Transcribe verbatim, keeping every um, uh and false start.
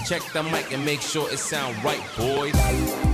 Check the mic and make sure it sound right, boys.